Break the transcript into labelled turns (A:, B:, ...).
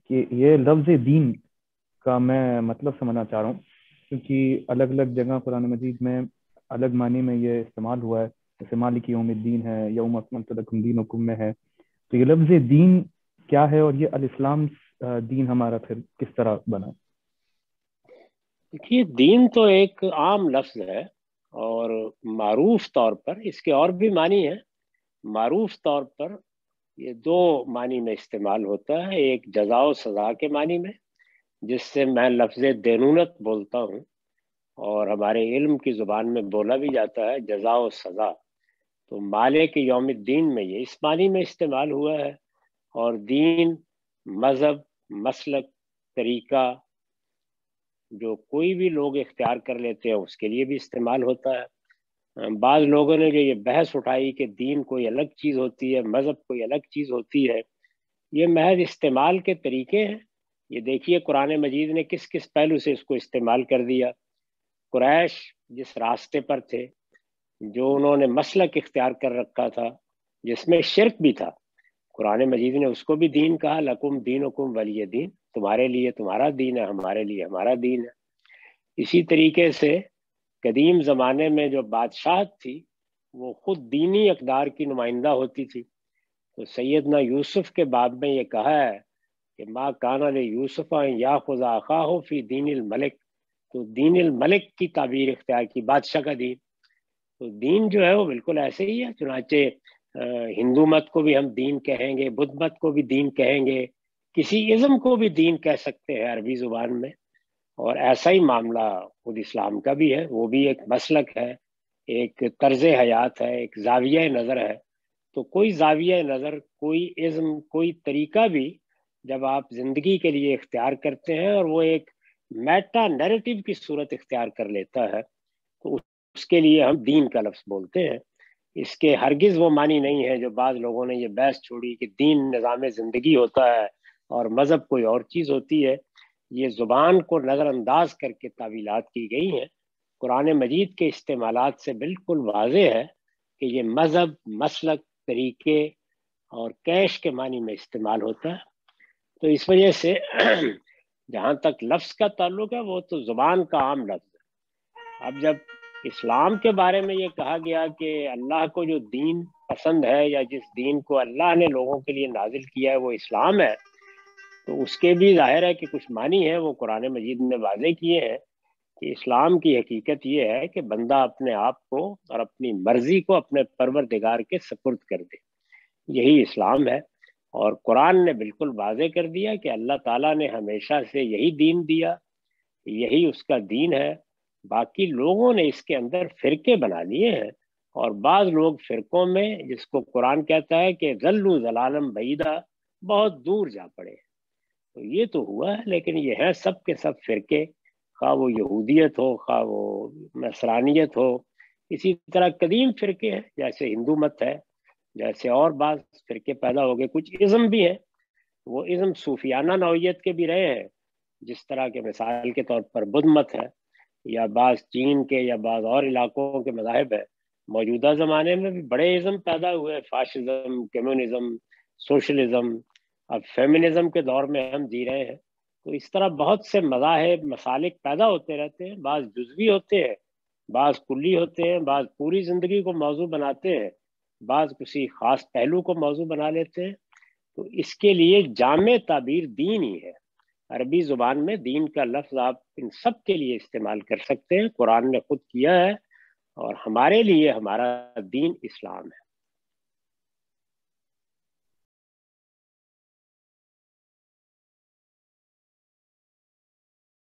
A: کہ یہ لفظ دین کا میں مطلب سمجھنا چاہ رہا ہوں، کیونکہ الگ الگ جگہ قرآن مجید میں الگ معنی میں یہ استعمال ہوا ہے، جیسے مالک یوم الدین ہے، یوم اکملت لکم دینکم میں ہے۔ تو یہ لفظ دین کیا ہے، اور یہ الاسلام دین ہمارا پھر کس طرح بنا؟
B: دیکھیے، دین تو ایک عام لفظ ہے، اور معروف طور پر اس کے اور بھی معنی ہیں۔ معروف طور پر یہ دو معنی میں استعمال ہوتا ہے، ایک جزا و سزا کے معنی میں، جس سے میں لفظ دینونت بولتا ہوں، اور ہمارے علم کی زبان میں بولا بھی جاتا ہے جزا و سزا۔ تو مالک یوم الدین میں یہ اس معنی میں استعمال ہوا ہے، اور دین، مذہب، مسلک، طریقہ جو کوئی بھی لوگ اختیار کر لیتے ہیں اس کے لیے بھی استعمال ہوتا ہے۔ بعض لوگوں نے جو یہ بحث اٹھائی کہ دین کوئی الگ چیز ہوتی ہے، مذہب کوئی الگ چیز ہوتی ہے، یہ محض استعمال کے طریقے ہیں۔ یہ دیکھیے قرآن مجید نے کس کس پہلو سے اس کو استعمال کر دیا۔ قریش جس راستے پر تھے، جو انہوں نے مسلک اختیار کر رکھا تھا جس میں شرک بھی تھا، قرآن مجید نے اس کو بھی دین کہا، لکم دینکم ولی دین، تمہارے لیے تمہارا دین ہے، ہمارے لیے ہمارا دین ہے۔ اسی طریقے سے قدیم زمانے میں جو بادشاہت تھی وہ خود دینی اقدار کی نمائندہ ہوتی تھی۔ تو سیدنا یوسف کے باب میں یہ کہا ہے کہ ما کان لیوسف ان یاخذ اخاہ فی دین الملک، تو دین الملک کی تعبیر اختیار کی، بادشاہ کا دین۔ تو دین جو ہے وہ بالکل ایسے ہی ہے، چنانچہ ہندو مت کو بھی ہم دین کہیں گے، بدھ مت کو بھی دین کہیں گے، کسی ازم کو بھی دین کہہ سکتے ہیں عربی زبان میں۔ اور ایسا ہی معاملہ خود اسلام کا بھی ہے، وہ بھی ایک مسلک ہے، ایک طرز حیات ہے، ایک زاویہ نظر ہے۔ تو کوئی زاویہ نظر، کوئی ازم، کوئی طریقہ بھی جب آپ زندگی کے لیے اختیار کرتے ہیں اور وہ ایک میٹا نیریٹو کی صورت اختیار کر لیتا ہے، تو اس کے لیے ہم دین کا لفظ بولتے ہیں۔ اس کے ہرگز وہ معنی نہیں ہے جو بعض لوگوں نے یہ بحث چھوڑی کہ دین نظام زندگی ہوتا ہے اور مذہب کوئی اور چیز ہوتی ہے۔ یہ زبان کو نظر انداز کر کے تعویلات کی گئی ہیں۔ قرآن مجید کے استعمالات سے بالکل واضح ہے کہ یہ مذہب، مسلک، طریقے اور کیش کے معنی میں استعمال ہوتا ہے۔ تو اس وجہ سے جہاں تک لفظ کا تعلق ہے وہ تو زبان کا عام لفظ ہے۔ اب جب اسلام کے بارے میں یہ کہا گیا کہ اللہ کو جو دین پسند ہے، یا جس دین کو اللہ نے لوگوں کے لیے نازل کیا ہے وہ اسلام ہے، تو اس کے بھی ظاہر ہے کہ کچھ معنی ہیں وہ قرآن مجید نے واضح کیے ہیں کہ اسلام کی حقیقت یہ ہے کہ بندہ اپنے آپ کو اور اپنی مرضی کو اپنے پروردگار کے سپرد کر دے، یہی اسلام ہے۔ اور قرآن نے بالکل واضح کر دیا کہ اللہ تعالیٰ نے ہمیشہ سے یہی دین دیا، یہی اس کا دین ہے۔ باقی لوگوں نے اس کے اندر فرقے بنا لیے ہیں، اور بعض لوگ فرقوں میں، جس کو قرآن کہتا ہے کہ ضلوا ضلالا بعیدا، بہت دور جا پڑے۔ تو یہ تو ہوا ہے، لیکن یہ ہے سب کے سب فرقے، خواہ وہ یہودیت ہو، خواہ وہ نصرانیت ہو۔ اسی طرح قدیم فرقے ہیں، جیسے ہندو مت ہے، جیسے اور بعض فرقے پیدا ہو گئے۔ کچھ ازم بھی ہیں، وہ ازم صوفیانہ نوعیت کے بھی رہے ہیں، جس طرح کے مثال کے طور پر بدھ مت ہے، یا بعض چین کے یا بعض اور علاقوں کے مذاہب ہے۔ موجودہ زمانے میں بھی بڑے ازم پیدا ہوئے، فاشزم، کمیونزم، سوشلزم، اب فیمنزم کے دور میں ہم جی رہے ہیں۔ تو اس طرح بہت سے مذاہب، مسالک پیدا ہوتے رہتے ہیں، بعض جزوی ہوتے ہیں، بعض کلی ہوتے ہیں، بعض پوری زندگی کو موضوع بناتے ہیں، بعض کسی خاص پہلو کو موضوع بنا لیتے ہیں۔ تو اس کے لیے جامع تعبیر دین ہی ہے۔ عربی زبان میں دین کا لفظ آپ ان سب کے لیے استعمال کر سکتے ہیں، قرآن نے خود کیا ہے، اور ہمارے لیے ہمارا دین اسلام ہے۔